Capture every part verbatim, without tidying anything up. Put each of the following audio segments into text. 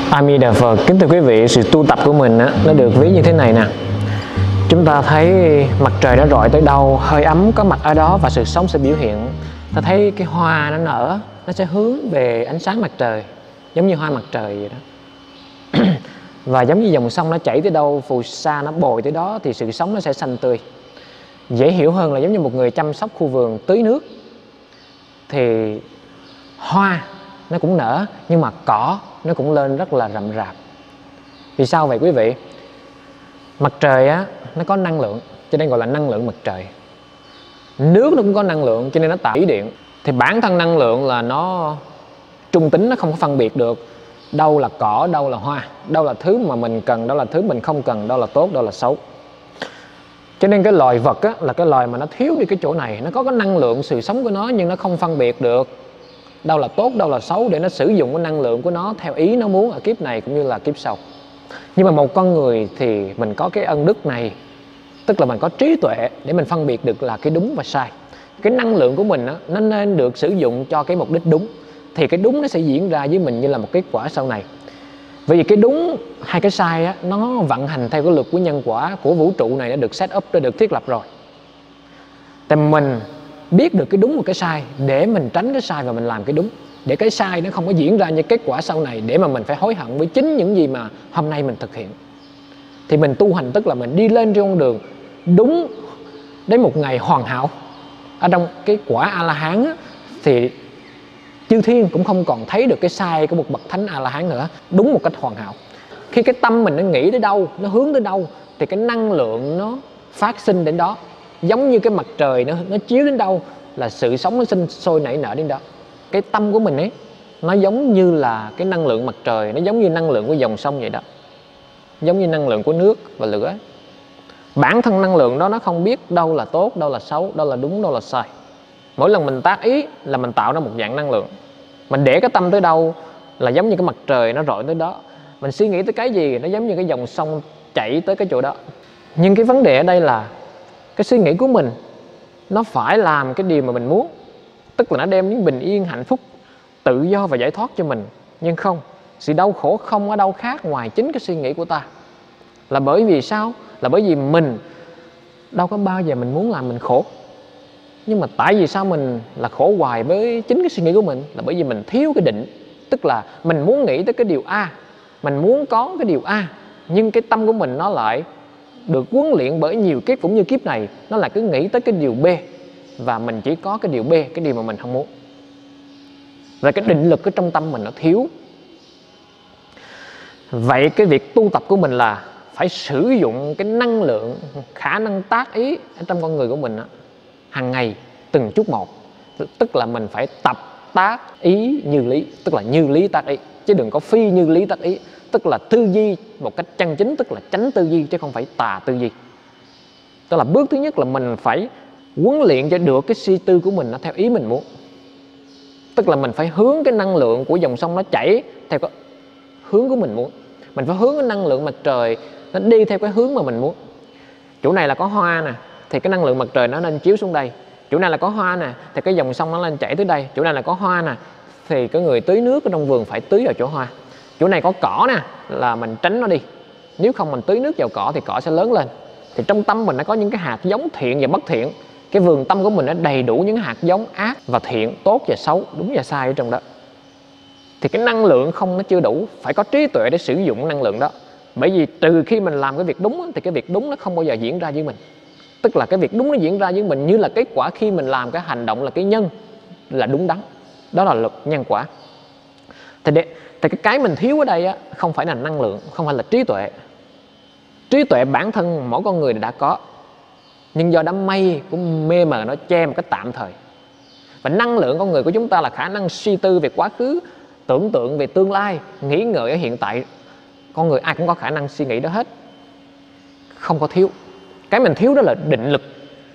A Di Đà Phật. Kính thưa quý vị, sự tu tập của mình á, nó được ví như thế này nè. Chúng ta thấy mặt trời nó rọi tới đâu, hơi ấm có mặt ở đó và sự sống sẽ biểu hiện. Ta thấy cái hoa nó nở, nó sẽ hướng về ánh sáng mặt trời, giống như hoa mặt trời vậy đó. Và giống như dòng sông nó chảy tới đâu, phù sa nó bồi tới đó thì sự sống nó sẽ xanh tươi. Dễ hiểu hơn là giống như một người chăm sóc khu vườn tưới nước thì hoa nó cũng nở, nhưng mà cỏ nó cũng lên rất là rậm rạp. Vì sao vậy quý vị? Mặt trời á, nó có năng lượng, cho nên gọi là năng lượng mặt trời. Nước nó cũng có năng lượng, cho nên nó tạo ý điện. Thì bản thân năng lượng là nó trung tính, nó không có phân biệt được đâu là cỏ, đâu là hoa, đâu là thứ mà mình cần, đâu là thứ mình không cần, đâu là tốt, đâu là xấu. Cho nên cái loài vật á, là cái loài mà nó thiếu đi cái chỗ này. Nó có cái năng lượng sự sống của nó, nhưng nó không phân biệt được đâu là tốt, đâu là xấu, để nó sử dụng cái năng lượng của nó theo ý nó muốn ở kiếp này cũng như là kiếp sau. Nhưng mà một con người thì mình có cái ân đức này, tức là mình có trí tuệ để mình phân biệt được là cái đúng và sai. Cái năng lượng của mình á, nó nên được sử dụng cho cái mục đích đúng, thì cái đúng nó sẽ diễn ra với mình như là một kết quả sau này. Vì cái đúng hay cái sai á, nó vận hành theo cái luật của nhân quả của vũ trụ này đã được set up, đã được thiết lập rồi. Thì mình biết được cái đúng và cái sai để mình tránh cái sai và mình làm cái đúng, để cái sai nó không có diễn ra như kết quả sau này, để mà mình phải hối hận với chính những gì mà hôm nay mình thực hiện. Thì mình tu hành tức là mình đi lên trên con đường đúng đến một ngày hoàn hảo. Ở trong cái quả A-la-hán á, thì chư thiên cũng không còn thấy được cái sai của một bậc thánh A-la-hán nữa, đúng một cách hoàn hảo. Khi cái tâm mình nó nghĩ tới đâu, nó hướng tới đâu, thì cái năng lượng nó phát sinh đến đó. Giống như cái mặt trời nó, nó chiếu đến đâu là sự sống nó sinh sôi nảy nở đến đó. Cái tâm của mình ấy, nó giống như là cái năng lượng mặt trời, nó giống như năng lượng của dòng sông vậy đó, giống như năng lượng của nước và lửa. Bản thân năng lượng đó nó không biết đâu là tốt, đâu là xấu, đâu là đúng, đâu là sai. Mỗi lần mình tác ý là mình tạo ra một dạng năng lượng. Mình để cái tâm tới đâu là giống như cái mặt trời nó rọi tới đó. Mình suy nghĩ tới cái gì nó giống như cái dòng sông chảy tới cái chỗ đó. Nhưng cái vấn đề ở đây là cái suy nghĩ của mình nó phải làm cái điều mà mình muốn, tức là nó đem những bình yên, hạnh phúc, tự do và giải thoát cho mình. Nhưng không, sự đau khổ không ở đâu khác ngoài chính cái suy nghĩ của ta. Là bởi vì sao? Là bởi vì mình đâu có bao giờ mình muốn làm mình khổ. Nhưng mà tại vì sao mình là khổ hoài với chính cái suy nghĩ của mình? Là bởi vì mình thiếu cái định. Tức là mình muốn nghĩ tới cái điều A, mình muốn có cái điều A, nhưng cái tâm của mình nó lại được huấn luyện bởi nhiều kiếp cũng như kiếp này, nó lại cứ nghĩ tới cái điều B, và mình chỉ có cái điều B, cái điều mà mình không muốn. Và cái định lực ở trong tâm mình nó thiếu. Vậy cái việc tu tập của mình là phải sử dụng cái năng lượng, khả năng tác ý ở trong con người của mình đó, hàng ngày từng chút một. Tức là mình phải tập tác ý như lý, tức là như lý tác ý, chứ đừng có phi như lý tác ý. Tức là tư duy một cách chân chính, tức là chánh tư duy chứ không phải tà tư duy. Tức là bước thứ nhất là mình phải huấn luyện cho được cái suy tư của mình nó theo ý mình muốn. Tức là mình phải hướng cái năng lượng của dòng sông nó chảy theo cái hướng của mình muốn. Mình phải hướng cái năng lượng mặt trời nó đi theo cái hướng mà mình muốn. Chỗ này là có hoa nè, thì cái năng lượng mặt trời nó nên chiếu xuống đây. Chỗ này là có hoa nè, thì cái dòng sông nó lên chảy tới đây. Chỗ này là có hoa nè, thì cái người tưới nước ở trong vườn phải tưới vào chỗ hoa. Chỗ này có cỏ nè, là mình tránh nó đi. Nếu không mình tưới nước vào cỏ thì cỏ sẽ lớn lên. Thì trong tâm mình nó có những cái hạt giống thiện và bất thiện. Cái vườn tâm của mình nó đầy đủ những hạt giống ác và thiện, tốt và xấu, đúng và sai ở trong đó. Thì cái năng lượng không nó chưa đủ, phải có trí tuệ để sử dụng năng lượng đó. Bởi vì từ khi mình làm cái việc đúng thì cái việc đúng nó không bao giờ diễn ra với mình. Tức là cái việc đúng nó diễn ra với mình như là kết quả khi mình làm cái hành động là cái nhân là đúng đắn. Đó là luật nhân quả. Thì, để, thì cái cái mình thiếu ở đây á, không phải là năng lượng, không phải là trí tuệ. Trí tuệ bản thân mỗi con người đã có, nhưng do đám mây của mê mờ nó che một cách tạm thời. Và năng lượng con người của chúng ta là khả năng suy tư về quá khứ, tưởng tượng về tương lai, nghĩ ngợi ở hiện tại. Con người ai cũng có khả năng suy nghĩ đó hết, không có thiếu. Cái mình thiếu đó là định lực,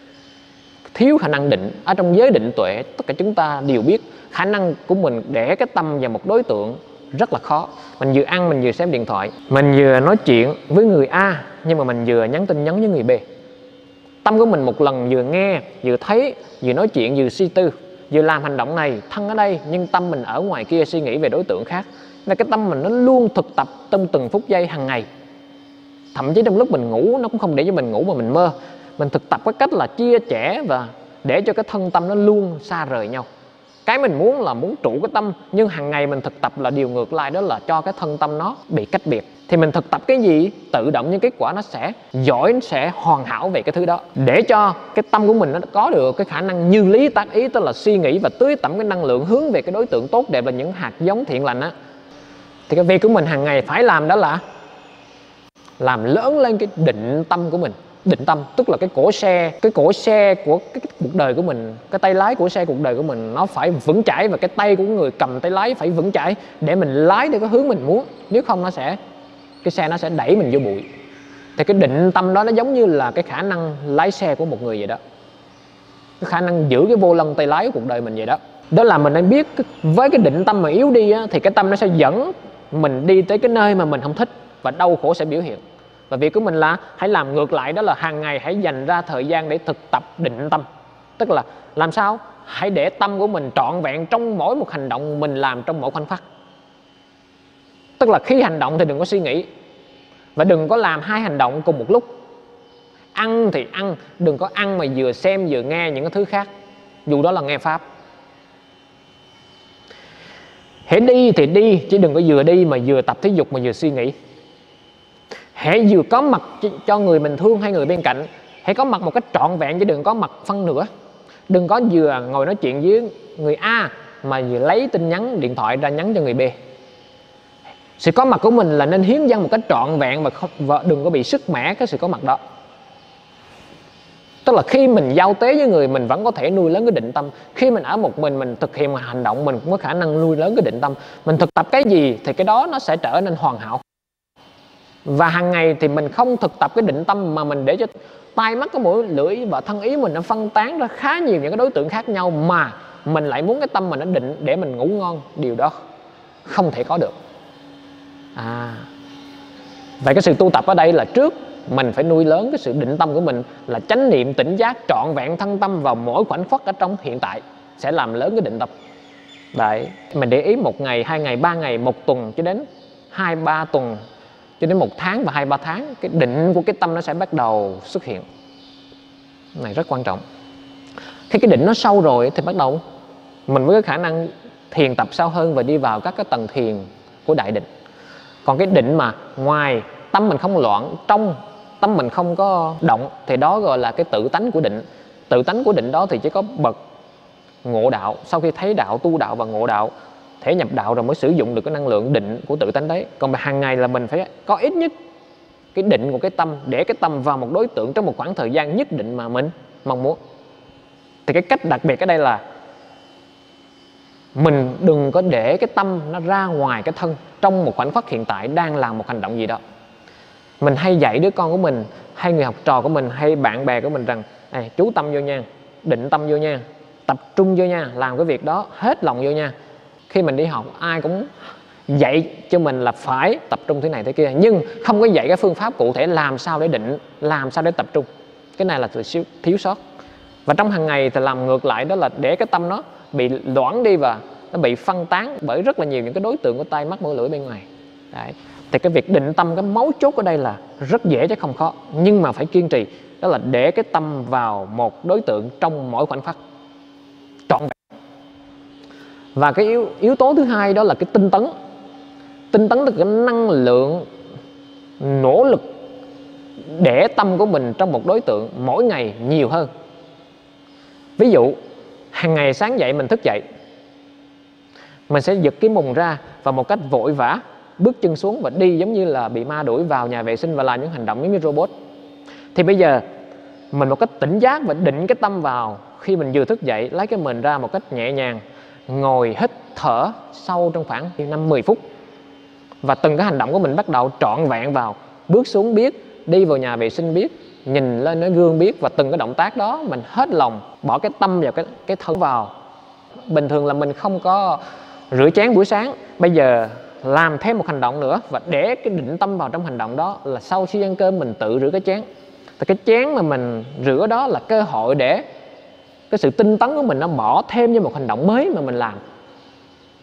thiếu khả năng định. Ở trong giới định tuệ, tất cả chúng ta đều biết khả năng của mình để cái tâm vào một đối tượng rất là khó. Mình vừa ăn, mình vừa xem điện thoại, mình vừa nói chuyện với người A, nhưng mà mình vừa nhắn tin nhắn với người B. Tâm của mình một lần vừa nghe, vừa thấy, vừa nói chuyện, vừa suy tư, vừa làm hành động này, thân ở đây, nhưng tâm mình ở ngoài kia suy nghĩ về đối tượng khác. Và cái tâm mình nó luôn thực tập trong từng phút giây hàng ngày. Thậm chí trong lúc mình ngủ nó cũng không để cho mình ngủ mà mình mơ. Mình thực tập cái cách là chia sẻ và để cho cái thân tâm nó luôn xa rời nhau. Cái mình muốn là muốn trụ cái tâm, nhưng hàng ngày mình thực tập là điều ngược lại, đó là cho cái thân tâm nó bị cách biệt. Thì mình thực tập cái gì, tự động những kết quả nó sẽ giỏi, nó sẽ hoàn hảo về cái thứ đó. Để cho cái tâm của mình nó có được cái khả năng như lý tác ý, tức là suy nghĩ và tưới tẩm cái năng lượng hướng về cái đối tượng tốt đẹp là những hạt giống thiện lành á. Thì cái việc của mình hàng ngày phải làm đó là làm lớn lên cái định tâm của mình. Định tâm tức là cái cổ xe, cái cổ xe của cái, cái cuộc đời của mình, cái tay lái của xe cuộc đời của mình nó phải vững chãi, và cái tay của người cầm tay lái phải vững chãi để mình lái theo cái hướng mình muốn. Nếu không nó sẽ, cái xe nó sẽ đẩy mình vô bụi. Thì cái định tâm đó nó giống như là cái khả năng lái xe của một người vậy đó, cái khả năng giữ cái vô lăng tay lái của cuộc đời mình vậy đó. Đó là mình nên biết với cái định tâm mà yếu đi á, thì cái tâm nó sẽ dẫn mình đi tới cái nơi mà mình không thích và đau khổ sẽ biểu hiện. Và việc của mình là hãy làm ngược lại, đó là hàng ngày hãy dành ra thời gian để thực tập định tâm. Tức là làm sao hãy để tâm của mình trọn vẹn trong mỗi một hành động mình làm trong mỗi khoảnh khắc. Tức là khi hành động thì đừng có suy nghĩ, và đừng có làm hai hành động cùng một lúc. Ăn thì ăn, đừng có ăn mà vừa xem vừa nghe những cái thứ khác, dù đó là nghe pháp. Hãy đi thì đi, chứ đừng có vừa đi mà vừa tập thể dục mà vừa suy nghĩ. Hãy vừa có mặt cho người mình thương hay người bên cạnh, hãy có mặt một cách trọn vẹn, chứ đừng có mặt phân nửa. Đừng có vừa ngồi nói chuyện với người A mà vừa lấy tin nhắn điện thoại ra nhắn cho người B. Sự có mặt của mình là nên hiến dâng một cách trọn vẹn, và, không, và đừng có bị sức mẻ cái sự có mặt đó. Tức là khi mình giao tế với người, mình vẫn có thể nuôi lớn cái định tâm. Khi mình ở một mình, mình thực hiện một hành động, mình cũng có khả năng nuôi lớn cái định tâm. Mình thực tập cái gì thì cái đó nó sẽ trở nên hoàn hảo. Và hàng ngày thì mình không thực tập cái định tâm, mà mình để cho tai mắt, cái mũi, lưỡi và thân ý mình nó phân tán ra khá nhiều những cái đối tượng khác nhau, mà mình lại muốn cái tâm mình nó định để mình ngủ ngon. Điều đó không thể có được. À, vậy cái sự tu tập ở đây là trước mình phải nuôi lớn cái sự định tâm của mình, là chánh niệm tỉnh giác trọn vẹn thân tâm vào mỗi khoảnh khắc ở trong hiện tại, sẽ làm lớn cái định tâm. Đấy, mình để ý một ngày, hai ngày, ba ngày, một tuần cho đến hai ba tuần, cho đến một tháng và hai ba tháng, cái định của cái tâm nó sẽ bắt đầu xuất hiện. Này rất quan trọng. Khi cái định nó sâu rồi thì bắt đầu mình mới có khả năng thiền tập sâu hơn và đi vào các cái tầng thiền của đại định. Còn cái định mà ngoài tâm mình không loạn, trong tâm mình không có động, thì đó gọi là cái tự tánh của định. Tự tánh của định đó thì chỉ có bậc ngộ đạo, sau khi thấy đạo, tu đạo và ngộ đạo, thể nhập đạo rồi mới sử dụng được cái năng lượng định của tự tánh đấy. Còn hàng ngày là mình phải có ít nhất cái định của cái tâm, để cái tâm vào một đối tượng trong một khoảng thời gian nhất định mà mình mong muốn. Thì cái cách đặc biệt ở đây là mình đừng có để cái tâm nó ra ngoài cái thân trong một khoảnh khắc hiện tại đang làm một hành động gì đó. Mình hay dạy đứa con của mình, hay người học trò của mình, hay bạn bè của mình rằng: à, chú tâm vô nha, định tâm vô nha, tập trung vô nha, làm cái việc đó hết lòng vô nha. Khi mình đi học, ai cũng dạy cho mình là phải tập trung thế này thế kia, nhưng không có dạy cái phương pháp cụ thể làm sao để định, làm sao để tập trung. Cái này là sự thiếu sót. Và trong hàng ngày thì làm ngược lại, đó là để cái tâm nó bị loãng đi và nó bị phân tán bởi rất là nhiều những cái đối tượng của tai mắt mũi lưỡi bên ngoài. Đấy. Thì cái việc định tâm, cái mấu chốt ở đây là rất dễ chứ không khó, nhưng mà phải kiên trì. Đó là để cái tâm vào một đối tượng trong mỗi khoảnh khắc trọn vẹn. Và cái yếu, yếu tố thứ hai đó là cái tinh tấn. Tinh tấn là cái năng lượng nỗ lực để tâm của mình trong một đối tượng mỗi ngày nhiều hơn. Ví dụ hàng ngày sáng dậy mình thức dậy, mình sẽ giật cái mùng ra và một cách vội vã bước chân xuống và đi giống như là bị ma đuổi vào nhà vệ sinh và làm những hành động giống như robot. Thì bây giờ mình một cách tỉnh giác và định cái tâm vào khi mình vừa thức dậy, lấy cái mình ra một cách nhẹ nhàng, ngồi hít thở sâu trong khoảng năm mười phút. Và từng cái hành động của mình bắt đầu trọn vẹn vào, bước xuống biết, đi vào nhà vệ sinh biết, nhìn lên cái gương biết, và từng cái động tác đó mình hết lòng bỏ cái tâm vào cái, cái thân vào. Bình thường là mình không có rửa chén buổi sáng, bây giờ làm thêm một hành động nữa và để cái định tâm vào trong hành động đó, là sau khi ăn cơm mình tự rửa cái chén. Thì cái chén mà mình rửa đó là cơ hội để cái sự tinh tấn của mình nó bỏ thêm như một hành động mới mà mình làm.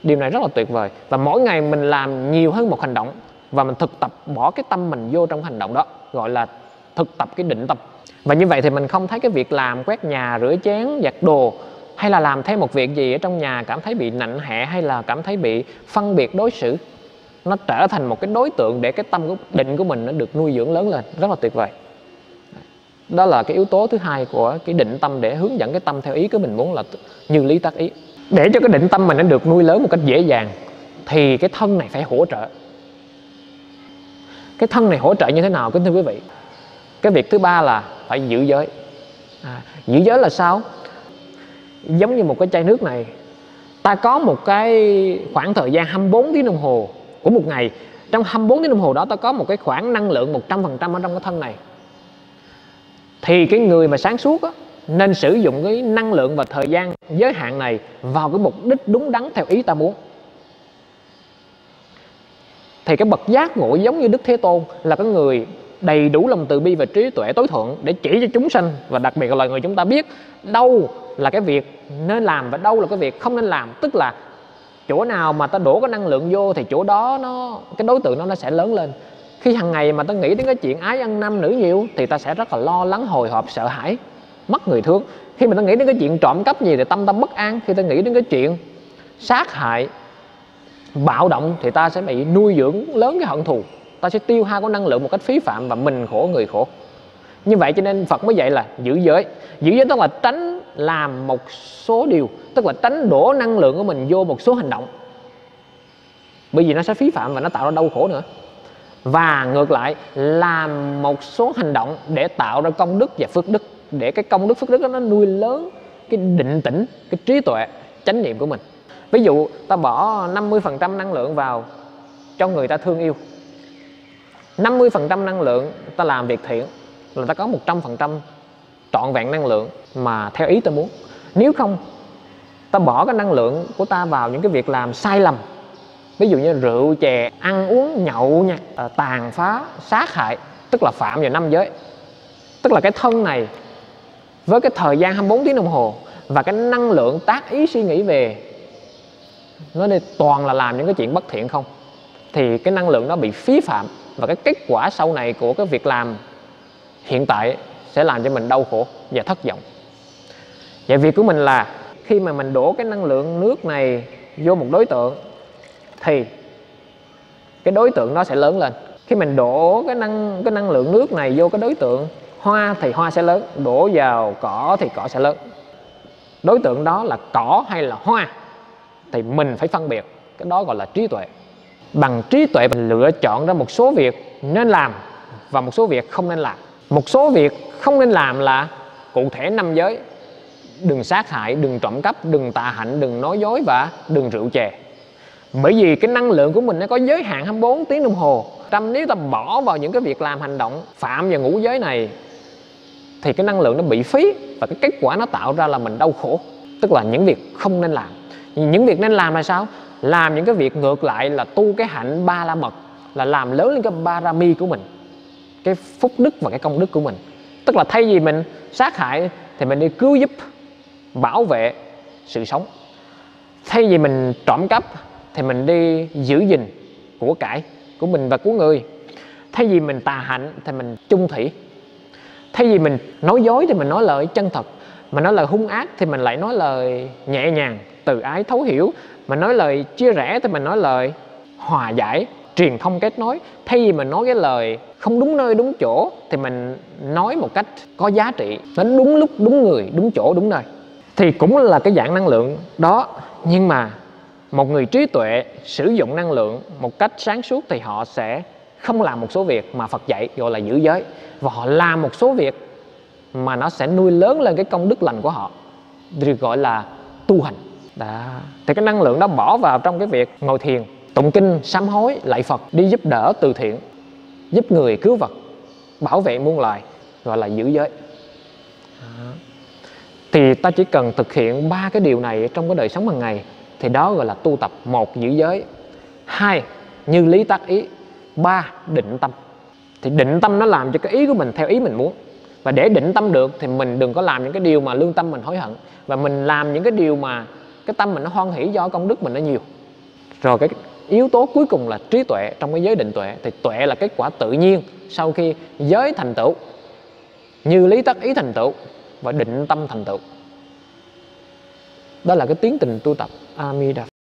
Điều này rất là tuyệt vời. Và mỗi ngày mình làm nhiều hơn một hành động và mình thực tập bỏ cái tâm mình vô trong hành động đó, gọi là thực tập cái định tâm. Và như vậy thì mình không thấy cái việc làm quét nhà, rửa chén, giặt đồ hay là làm thêm một việc gì ở trong nhà cảm thấy bị nặng hẹ hay là cảm thấy bị phân biệt đối xử. Nó trở thành một cái đối tượng để cái tâm của định của mình nó được nuôi dưỡng lớn lên. Rất là tuyệt vời. Đó là cái yếu tố thứ hai của cái định tâm, để hướng dẫn cái tâm theo ý của mình muốn, là như lý tác ý. Để cho cái định tâm mình nó được nuôi lớn một cách dễ dàng thì cái thân này phải hỗ trợ. Cái thân này hỗ trợ như thế nào kính thưa quý vị? Cái việc thứ ba là phải giữ giới. à, Giữ giới là sao? Giống như một cái chai nước này, ta có một cái khoảng thời gian hai mươi bốn tiếng đồng hồ của một ngày. Trong hai mươi bốn tiếng đồng hồ đó ta có một cái khoảng năng lượng một trăm phần trăm ở trong cái thân này. Thì cái người mà sáng suốt á, nên sử dụng cái năng lượng và thời gian giới hạn này vào cái mục đích đúng đắn theo ý ta muốn. Thì cái bậc giác ngộ giống như Đức Thế Tôn là cái người đầy đủ lòng từ bi và trí tuệ tối thượng để chỉ cho chúng sanh, và đặc biệt là loài người chúng ta biết đâu là cái việc nên làm và đâu là cái việc không nên làm. Tức là chỗ nào mà ta đổ cái năng lượng vô thì chỗ đó nó cái đối tượng nó nó sẽ lớn lên. Khi hàng ngày mà ta nghĩ đến cái chuyện ái ăn nam nữ nhiều thì ta sẽ rất là lo lắng, hồi hộp, sợ hãi, mất người thương. Khi mà ta nghĩ đến cái chuyện trộm cắp gì thì tâm ta bất an. Khi ta nghĩ đến cái chuyện sát hại, bạo động thì ta sẽ bị nuôi dưỡng lớn cái hận thù. Ta sẽ tiêu hao cái năng lượng một cách phí phạm và mình khổ người khổ. Như vậy cho nên Phật mới dạy là giữ giới. Giữ giới tức là tránh làm một số điều, tức là tránh đổ năng lượng của mình vô một số hành động, bởi vì nó sẽ phí phạm và nó tạo ra đau khổ nữa. Và ngược lại, làm một số hành động để tạo ra công đức và phước đức, để cái công đức phước đức đó nó nuôi lớn cái định tĩnh, cái trí tuệ, chánh niệm của mình. Ví dụ ta bỏ năm mươi phần trăm năng lượng vào cho người ta thương yêu, năm mươi phần trăm năng lượng ta làm việc thiện, là ta có một trăm phần trăm trọn vẹn năng lượng mà theo ý ta muốn. Nếu không, ta bỏ cái năng lượng của ta vào những cái việc làm sai lầm, ví dụ như rượu chè, ăn uống nhậu nhạt, tàn phá, sát hại, tức là phạm vào năm giới. Tức là cái thân này với cái thời gian hai mươi bốn tiếng đồng hồ và cái năng lượng tác ý suy nghĩ về nó đây toàn là làm những cái chuyện bất thiện không, thì cái năng lượng nó bị phí phạm, và cái kết quả sau này của cái việc làm hiện tại sẽ làm cho mình đau khổ và thất vọng. Vậy việc của mình là khi mà mình đổ cái năng lượng nước này vô một đối tượng thì cái đối tượng nó sẽ lớn lên. Khi mình đổ cái năng cái năng lượng nước này vô cái đối tượng hoa thì hoa sẽ lớn, đổ vào cỏ thì cỏ sẽ lớn. Đối tượng đó là cỏ hay là hoa thì mình phải phân biệt, cái đó gọi là trí tuệ. Bằng trí tuệ mình lựa chọn ra một số việc nên làm và một số việc không nên làm. Một số việc không nên làm là cụ thể năm giới: đừng sát hại, đừng trộm cắp, đừng tà hạnh, đừng nói dối và đừng rượu chè. Bởi vì cái năng lượng của mình nó có giới hạn hai mươi bốn tiếng đồng hồ. Tâm nếu ta bỏ vào những cái việc làm hành động phạm vào ngũ giới này thì cái năng lượng nó bị phí, và cái kết quả nó tạo ra là mình đau khổ. Tức là những việc không nên làm. Những việc nên làm là sao? Làm những cái việc ngược lại là tu cái hạnh ba la mật, là làm lớn lên cái barami của mình, cái phúc đức và cái công đức của mình. Tức là thay vì mình sát hại thì mình đi cứu giúp, bảo vệ sự sống. Thay vì mình trộm cắp thì mình đi giữ gìn của cải của mình và của người. Thay vì mình tà hạnh thì mình chung thủy. Thay vì mình nói dối thì mình nói lời chân thật. Mà nói lời hung ác thì mình lại nói lời nhẹ nhàng, từ ái, thấu hiểu. Mà nói lời chia rẽ thì mình nói lời hòa giải, truyền thông, kết nối. Thay vì mình nói cái lời không đúng nơi đúng chỗ thì mình nói một cách có giá trị, nó đúng lúc, đúng người, đúng chỗ, đúng nơi. Thì cũng là cái dạng năng lượng đó. Nhưng mà một người trí tuệ sử dụng năng lượng một cách sáng suốt thì họ sẽ không làm một số việc mà Phật dạy gọi là giữ giới, và họ làm một số việc mà nó sẽ nuôi lớn lên cái công đức lành của họ, được gọi là tu hành. Đó. Thì cái năng lượng đó bỏ vào trong cái việc ngồi thiền, tụng kinh, sám hối, lạy Phật, đi giúp đỡ từ thiện, giúp người, cứu vật, bảo vệ muôn loài, gọi là giữ giới. Đó. Thì ta chỉ cần thực hiện ba cái điều này trong cái đời sống hàng ngày thì đó gọi là tu tập. Một, giữ giới. Hai, như lý tác ý. Ba, định tâm. Thì định tâm nó làm cho cái ý của mình theo ý mình muốn. Và để định tâm được thì mình đừng có làm những cái điều mà lương tâm mình hối hận, và mình làm những cái điều mà cái tâm mình nó hoan hỷ do công đức mình nó nhiều. Rồi cái yếu tố cuối cùng là trí tuệ trong cái giới định tuệ. Thì tuệ là kết quả tự nhiên sau khi giới thành tựu, như lý tác ý thành tựu và định tâm thành tựu. Đó là cái tiến trình tu tập. A Di Đà Phật.